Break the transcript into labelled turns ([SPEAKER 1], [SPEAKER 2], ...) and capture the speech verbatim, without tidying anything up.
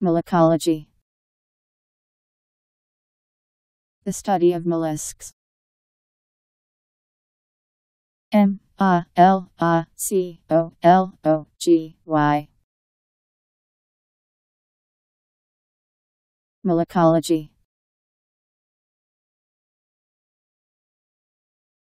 [SPEAKER 1] Malacology. The study of mollusks. M A L A C O L O G Y. Malacology.